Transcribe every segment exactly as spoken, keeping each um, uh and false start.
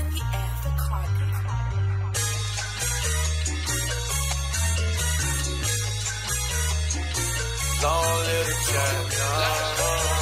in the air for Cardi. Long live the champion.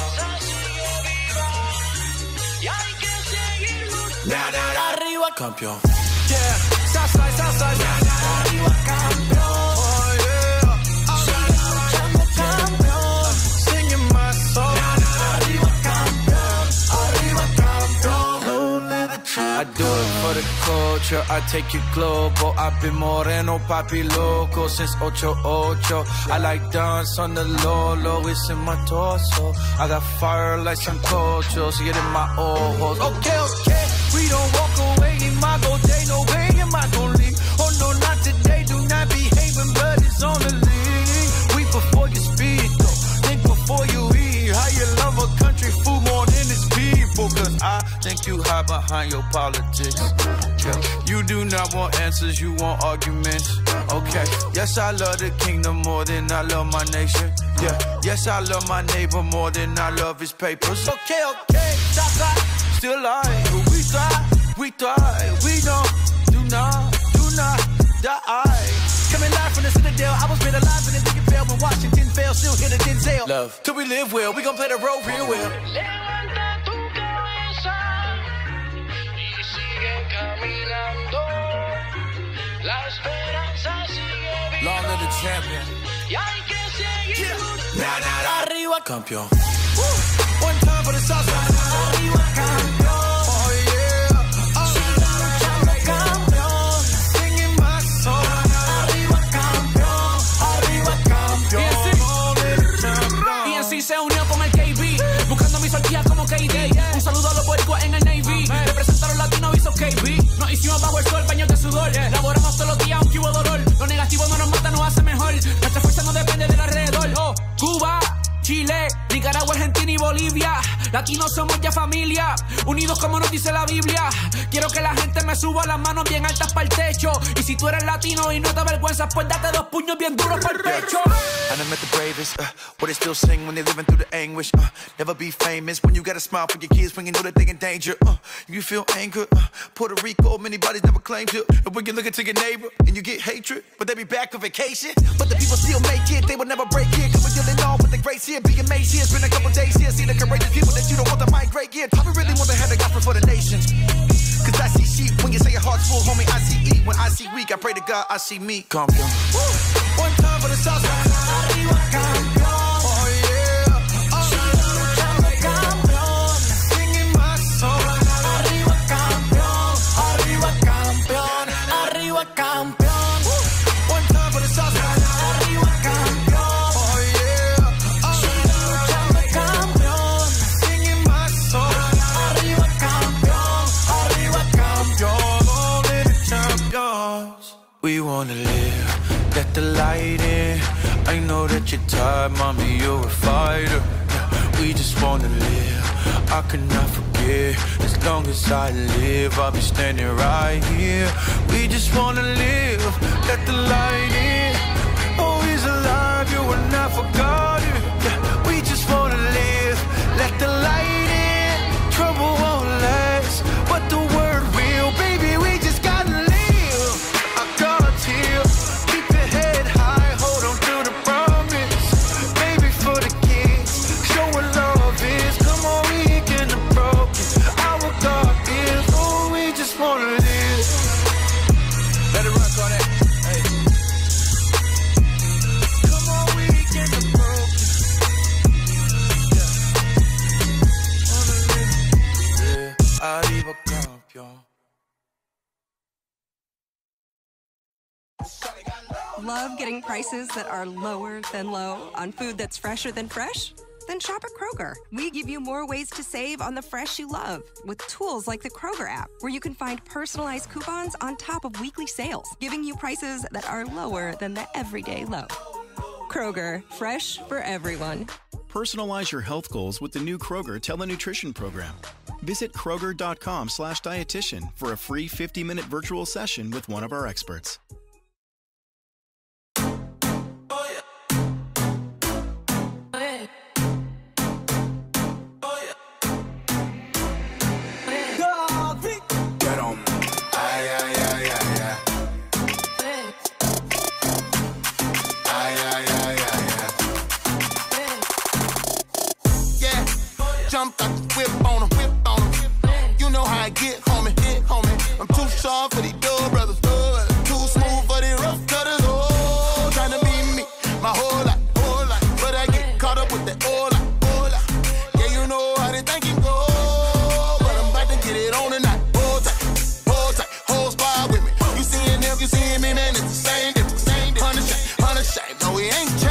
Na na na arriba campeón. Yeah, Southside, Southside. Na na na arriba campeón. Oh yeah. Sigue luchando campeón. Singing my song. Na na na arriba campeón. Arriba campeón. Long live the champion. I do it for the culture. I take it global. I've been moreno, papi loco since ocho ocho. I like dance on the low, low. It's in my torso. I got fire like some culture. See it in my ojos. Okay, okay. We don't walk away in my go day, no way am I gon' leave. Oh no, not today, do not behave when blood is on the league. Weep before you speak, though. Think before you eat. How you love a country food more than its people. Cause I think you hide behind your politics. Yeah. You do not want answers, you want arguments. Okay, yes I love the kingdom more than I love my nation. Yeah, yes I love my neighbor more than I love his papers. Okay, okay, that's right. Still alive, but we thrive, we thrive, we don't, do not, do not die. Coming live from the Citadel, I was made alive in the ticket fail. When Washington fell, still hit a Denzel. Love, till we live well, we gon' play the role real well. Levanta tu cabeza y sigue caminando. La esperanza sigue viva. Long live the champion. Y hay que seguir luchando. Na na na arriba Campeón. Woo. One time for the Southside. Arriba campeón. Oh yeah. Oh. Sigue luchando campeón. Singing my song. Arriba campeón. Arriba campeón. Y así se unió con el K B, buscando mi sortija como K D. Un saludo a los boricuas en el Navy. Representaron latinos, hizo K B. Nos hicimos bajo el sol, baños de sudor. Laboramos todos los días, aunque hubo dolor. Lo negativo no nos mata, nos hace mejor. Nuestra fuerza no depende del alrededor. Oh, Cuba, Chile, Nicaragua, Argentina y Bolivia. Latinos somos ya familia, unidos como nos dice la Biblia. Quiero que la gente me suba las manos bien altas para el techo. Y si tú eres latino y no te avergüenzas, pues date dos puños bien duros para el pecho. I done met the bravest, uh, what they still sing when they living through the anguish. Uh, never be famous when you got a smile for your kids when you know that they in danger. Uh, you feel anger, uh, Puerto Rico, many bodies never claimed you. And when you look into your neighbor and you get hatred, but they be back on vacation. But the people still make it, they will never break it. Cause we're dealing on with the grace here, be amazed here. It's been a couple days here, see the courageous people that you don't want to migrate here. I really want to have the gospel for the nations. Cause I see sheep when you say your heart's full, homie, I see eat. When I see weak, I pray to God, I see me. Campeón. One time for the Southside. Arriba campeón. Oh yeah. Oh. Sigue luchando campeón. Singing my song. Arriba campeón. Arriba campeón. Arriba campeón. One time for the Southside. Arriba campeón. Oh yeah. Oh. Sigue luchando campeón. Singing my song. Arriba campeón. Arriba campeón. Long live the champions. We wanna live, let the light in. I know that you're tired, mommy, you're a fighter. Yeah, we just wanna live, I cannot forget. As long as I live, I'll be standing right here. We just wanna live, let the light in. Oh, he's alive, you are not forgotten. Yeah, we just wanna live, let the light in. Trouble won't last, but the word will, baby, we just gotta live. I God's here, keep your head high, hold on to the promise. Baby, for the kids, show what love is. Come on, we can approach it. Our God is, oh, we just wanna live. Let it rock on that. Hey. Come on, we can approach it. Yeah. Wanna live. Yeah. Arriba campeón. Love getting prices that are lower than low on food that's fresher than fresh? Then shop at Kroger. We give you more ways to save on the fresh you love with tools like the Kroger app, where you can find personalized coupons on top of weekly sales, giving you prices that are lower than the everyday low. Kroger, fresh for everyone. Personalize your health goals with the new Kroger Telenutrition Program. Visit Kroger.com slash dietitian for a free fifty-minute virtual session with one of our experts. Get on jumped out the whip on him, whip on him. You know how I get, homie, get, homie. I'm too sharp for these dub brothers, too smooth for these rough cutters. Oh, trying to be me, my whole life, whole life. But I get caught up with that old life, old life. Yeah, you know how they think it go, but I'm about to get it on tonight. Hold tight, hold tight, whole squad with me. You seeing them, you seeing me, man, it's the same, it's the same. Hundred shame, hundred shame. No, we ain't changed.